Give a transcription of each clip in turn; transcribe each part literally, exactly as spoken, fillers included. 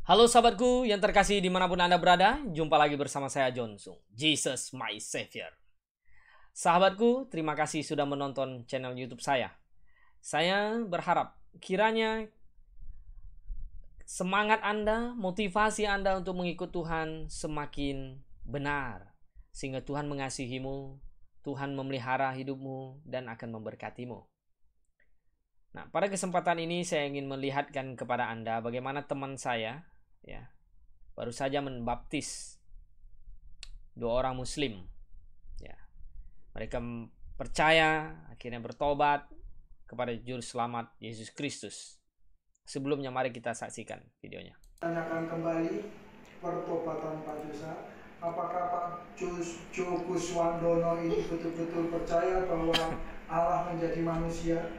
Halo sahabatku yang terkasih dimanapun Anda berada, jumpa lagi bersama saya John Sung, Jesus My Savior. Sahabatku, terima kasih sudah menonton channel YouTube saya. Saya berharap kiranya semangat Anda, motivasi Anda untuk mengikut Tuhan semakin benar, sehingga Tuhan mengasihimu, Tuhan memelihara hidupmu, dan akan memberkatimu. Nah, pada kesempatan ini saya ingin melihatkan kepada Anda bagaimana teman saya ya baru saja membaptis dua orang muslim ya. Mereka percaya, akhirnya bertobat kepada juru selamat Yesus Kristus. Sebelumnya mari kita saksikan videonya. Tanyakan kembali pertobatan Pak Josa. Apakah Pak Jo Kuswandono ini betul-betul percaya bahwa Allah menjadi manusia,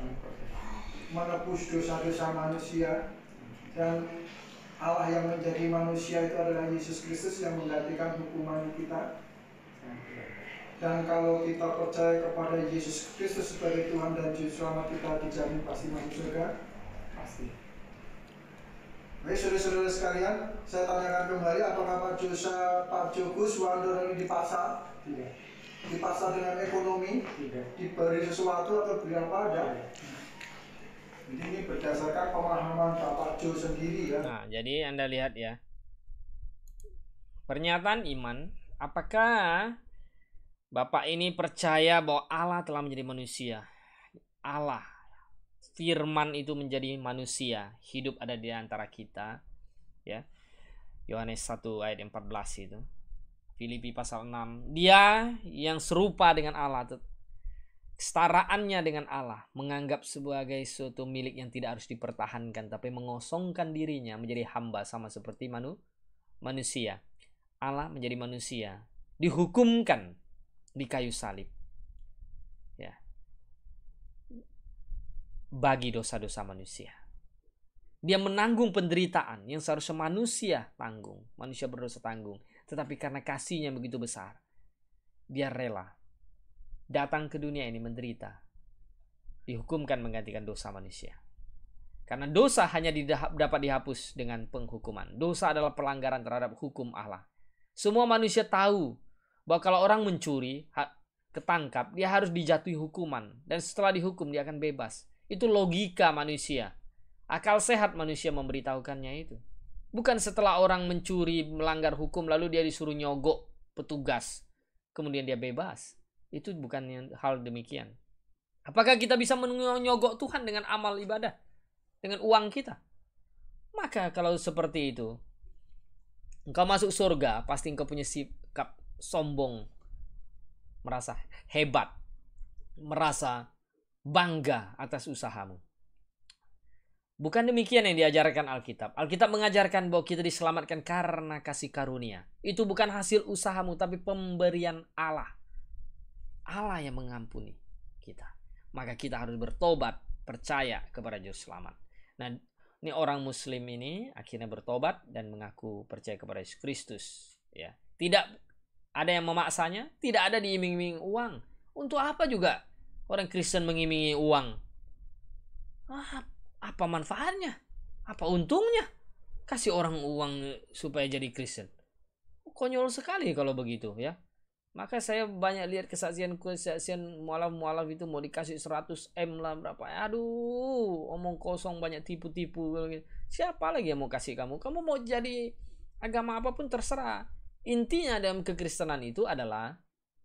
menebus dosa-dosa manusia, dan Allah yang menjadi manusia itu adalah Yesus Kristus yang menggantikan hukuman kita? Dan kalau kita percaya kepada Yesus Kristus sebagai Tuhan dan Juru Selamat, kita dijamin pasti masuk surga? Pasti. Baik, saudara-saudara sekalian, saya tanyakan kembali, apakah Pak Josa, Pak Jo Kuswandono ini dipaksa? Tidak. Dipaksa dengan ekonomi? Tidak. Diberi sesuatu atau beri apa? Ada? Jadi ini berdasarkan pemahaman Bapak Jo sendiri ya. Nah, jadi Anda lihat ya. Pernyataan iman, apakah Bapak ini percaya bahwa Allah telah menjadi manusia? Allah, Firman itu menjadi manusia, hidup ada di antara kita, ya. Yohanes satu ayat empat belas itu. Filipi pasal enam. Dia yang serupa dengan Allah, kesetaraannya dengan Allah, menganggap sebagai suatu milik yang tidak harus dipertahankan, tapi mengosongkan dirinya menjadi hamba sama seperti manu, manusia. Allah menjadi manusia, dihukumkan di kayu salib. Ya. Bagi dosa-dosa manusia. Dia menanggung penderitaan yang seharusnya manusia tanggung, manusia berdosa tanggung, tetapi karena kasihnya begitu besar, dia rela datang ke dunia ini menderita, dihukumkan menggantikan dosa manusia. Karena dosa hanya dapat dihapus dengan penghukuman. Dosa adalah pelanggaran terhadap hukum Allah. Semua manusia tahu bahwa kalau orang mencuri, ketangkap, dia harus dijatuhi hukuman, dan setelah dihukum dia akan bebas. Itu logika manusia. Akal sehat manusia memberitahukannya itu. Bukan setelah orang mencuri, melanggar hukum, lalu dia disuruh nyogok petugas, kemudian dia bebas. Itu bukan hal demikian. Apakah kita bisa menyogok Tuhan dengan amal ibadah, dengan uang kita? Maka kalau seperti itu, engkau masuk surga, pasti engkau punya sikap sombong, merasa hebat, merasa bangga atas usahamu. Bukan demikian yang diajarkan Alkitab. Alkitab mengajarkan bahwa kita diselamatkan karena kasih karunia. Itu bukan hasil usahamu, tapi pemberian Allah. Allah yang mengampuni kita. Maka kita harus bertobat, percaya kepada Juru Selamat. Nah, ini orang Muslim ini akhirnya bertobat dan mengaku percaya kepada Yesus Kristus. Ya, tidak ada yang memaksanya, tidak ada diiming-iming uang. Untuk apa juga orang Kristen mengiming uang? Ah, apa manfaatnya? Apa untungnya? Kasih orang uang supaya jadi Kristen. Konyol sekali kalau begitu ya. Maka saya banyak lihat kesaksian-kesaksian mualaf-mualaf itu mau dikasih seratus M lah berapa. Aduh, omong kosong, banyak tipu-tipu. Siapa lagi yang mau kasih kamu? Kamu mau jadi agama apapun terserah. Intinya dalam kekristenan itu adalah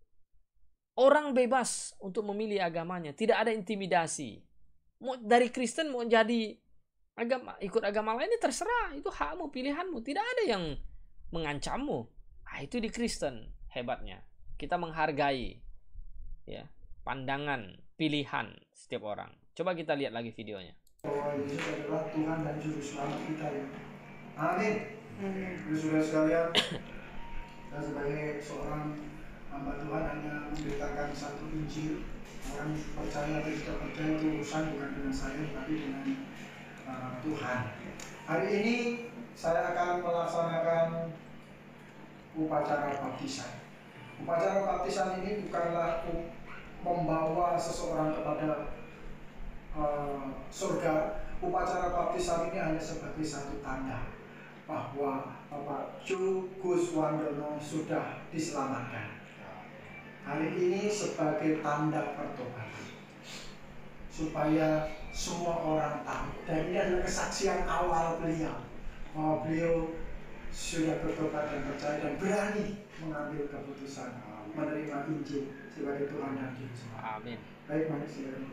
orang bebas untuk memilih agamanya. Tidak ada intimidasi. Mau dari Kristen mau jadi agama, ikut agama lain ini terserah. Itu hakmu, pilihanmu. Tidak ada yang mengancammu. Nah, itu di Kristen hebatnya. Kita menghargai ya pandangan, pilihan setiap orang. Coba kita lihat lagi videonya. Bahwa Yesus adalah Tuhan dan Juru Selamat kita ya. Amin. Saudara sekalian, saya sebagai seorang hamba Tuhan hanya memberitakan satu Injil. Orang percaya atau tidak percaya itu urusan bukan dengan saya, tapi dengan uh, Tuhan. Hari ini saya akan melaksanakan upacara baptisan. Upacara baptisan ini bukanlah membawa seseorang kepada uh, surga. Upacara baptisan ini hanya sebagai satu tanda bahwa Bapak Jo Guswandono sudah diselamatkan. Hari ini sebagai tanda pertobatan, supaya semua orang tahu. Dan ini adalah kesaksian awal beliau, bahwa beliau sudah bertobat dan percaya dan berani mengambil keputusan menerima Injil sebagai Tuhan dan Juru Selamat. Amin. Baik, mari silakan.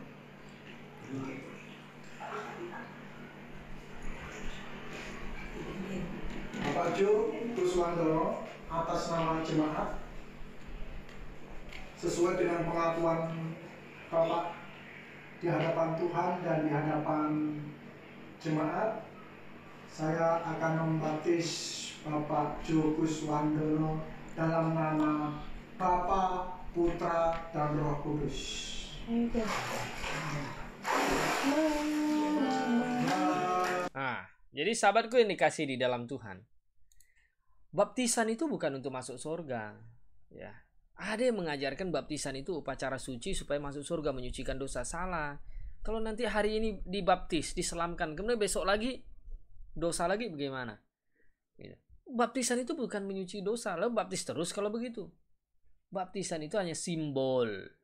Bapak Jo Guswandono atas nama jemaat, sesuai dengan pengakuan Bapak di hadapan Tuhan dan di hadapan jemaat, saya akan membaptis Bapak Jo Guswandono dalam nama Bapa, Putra, dan Roh Kudus. Nah, jadi sahabatku yang dikasih di dalam Tuhan, baptisan itu bukan untuk masuk surga, ya. Ada yang mengajarkan baptisan itu upacara suci supaya masuk surga, menyucikan dosa. Salah. Kalau nanti hari ini dibaptis, diselamkan, kemudian besok lagi dosa lagi, bagaimana? Baptisan itu bukan menyuci dosa. Lalu baptis terus kalau begitu. Baptisan itu hanya simbol,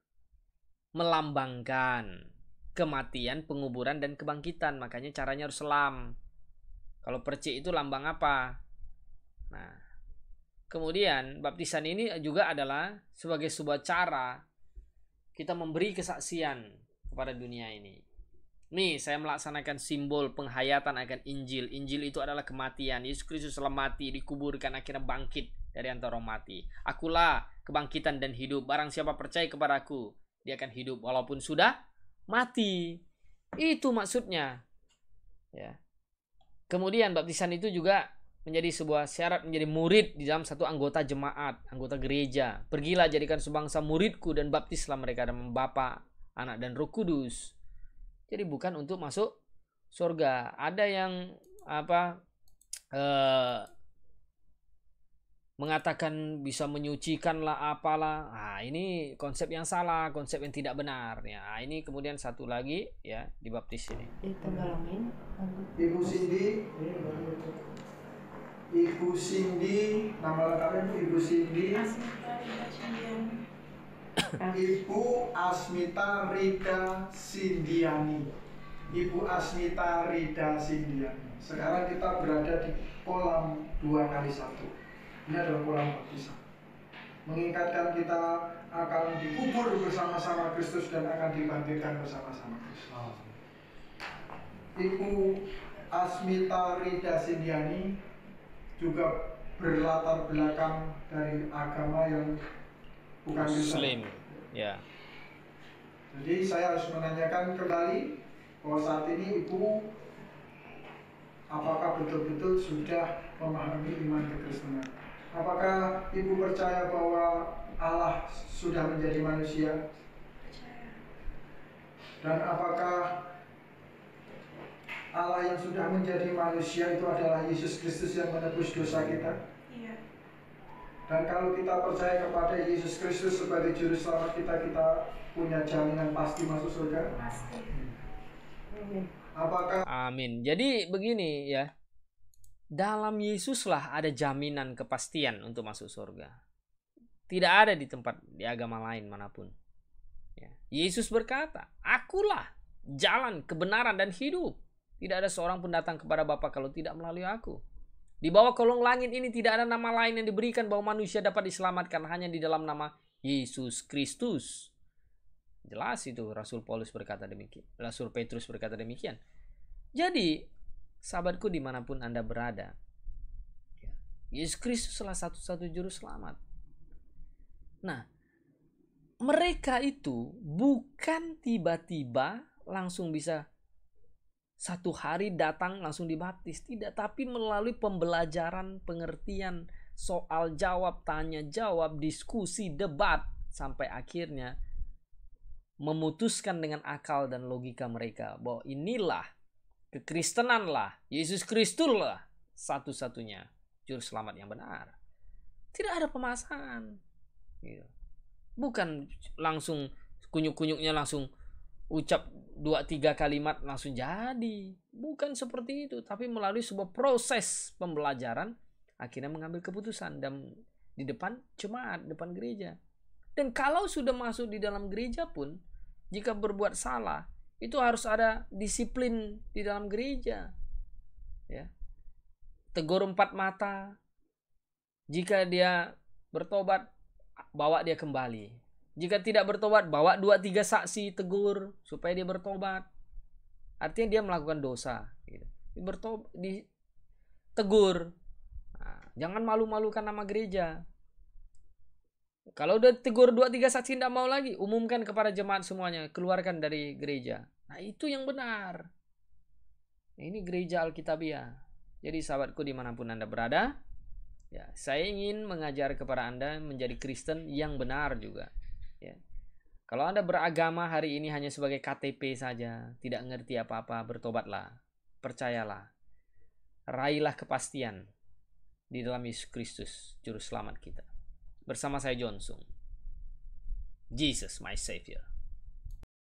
melambangkan kematian, penguburan, dan kebangkitan. Makanya caranya harus selam. Kalau percik itu lambang apa? Nah, kemudian baptisan ini juga adalah sebagai sebuah cara kita memberi kesaksian kepada dunia ini. Nih, saya melaksanakan simbol penghayatan akan Injil. Injil itu adalah kematian. Yesus Kristus telah mati, dikuburkan, akhirnya bangkit dari antara orang mati. Akulah kebangkitan dan hidup. Barang siapa percaya kepadaku, dia akan hidup walaupun sudah mati. Itu maksudnya. Ya. Kemudian baptisan itu juga menjadi sebuah syarat menjadi murid di dalam satu anggota jemaat, anggota gereja. Pergilah jadikan sebangsa muridku dan baptislah mereka dalam Bapa, Anak, dan Roh Kudus. Jadi bukan untuk masuk surga. Ada yang apa eh, mengatakan bisa menyucikan lah apalah. Nah, ini konsep yang salah, konsep yang tidak benar. Ya, ini kemudian satu lagi ya dibaptis ini. Ibu Cindy, Ibu Cindy, nama lengkapnya Ibu Cindy. Ibu Asmita Rida Sindiani. Ibu Asmita Rida Sindiani. Sekarang kita berada di kolam dua kali satu. Ini adalah kolam baptisan. Mengingatkan kita akan dikubur bersama-sama Kristus dan akan dibangkitkan bersama-sama Kristus. Ibu Asmita Rida Sindiani juga berlatar belakang dari agama yang bukan Muslim. Ya. Jadi saya harus menanyakan kembali bahwa saat ini Ibu apakah betul-betul sudah memahami iman kekristenan? Apakah Ibu percaya bahwa Allah sudah menjadi manusia? Dan apakah Allah yang sudah menjadi manusia itu adalah Yesus Kristus yang menebus dosa kita? Iya. Dan kalau kita percaya kepada Yesus Kristus sebagai juru selamat kita, kita punya jaminan pasti masuk surga? Pasti. Apakah Amin. Jadi begini ya. Dalam Yesuslah ada jaminan kepastian untuk masuk surga. Tidak ada di tempat di agama lain manapun. Ya. Yesus berkata, "Akulah jalan, kebenaran, dan hidup. Tidak ada seorang pun datang kepada Bapa kalau tidak melalui aku." Di bawah kolong langit ini tidak ada nama lain yang diberikan bahwa manusia dapat diselamatkan, hanya di dalam nama Yesus Kristus. Jelas itu Rasul Paulus berkata demikian. Rasul Petrus berkata demikian. Jadi, sahabatku dimanapun Anda berada, Yesus Kristus salah satu-satu juru selamat. Nah, mereka itu bukan tiba-tiba langsung bisa satu hari datang langsung dibaptis. Tidak, tapi melalui pembelajaran, pengertian, soal jawab, tanya jawab, diskusi, debat, sampai akhirnya memutuskan dengan akal dan logika mereka bahwa inilah kekristenan lah, Yesus Kristus lah satu-satunya juru selamat yang benar. Tidak ada pemasangan. Bukan langsung kunyuk-kunyuknya langsung, ucap dua tiga kalimat langsung jadi. Bukan seperti itu, tapi melalui sebuah proses pembelajaran akhirnya mengambil keputusan dan di depan jemaat, depan gereja. Dan kalau sudah masuk di dalam gereja pun, jika berbuat salah, itu harus ada disiplin di dalam gereja. Ya. Tegur empat mata. Jika dia bertobat, bawa dia kembali. Jika tidak bertobat, bawa dua tiga saksi, tegur supaya dia bertobat. Artinya dia melakukan dosa. Gitu. Bertobat, ditegur. Nah, jangan malu-malukan nama gereja. Kalau udah tegur dua tiga saksi tidak mau lagi, umumkan kepada jemaat semuanya, keluarkan dari gereja. Nah, itu yang benar. Ini gereja Alkitabiah. Jadi sahabatku dimanapun Anda berada, ya, saya ingin mengajar kepada Anda menjadi Kristen yang benar juga. Ya. Kalau Anda beragama hari ini hanya sebagai K T P saja, tidak ngerti apa-apa, bertobatlah. Percayalah. Raihlah kepastian di dalam Yesus Kristus, Juru Selamat kita. Bersama saya John Sung. Jesus my Savior.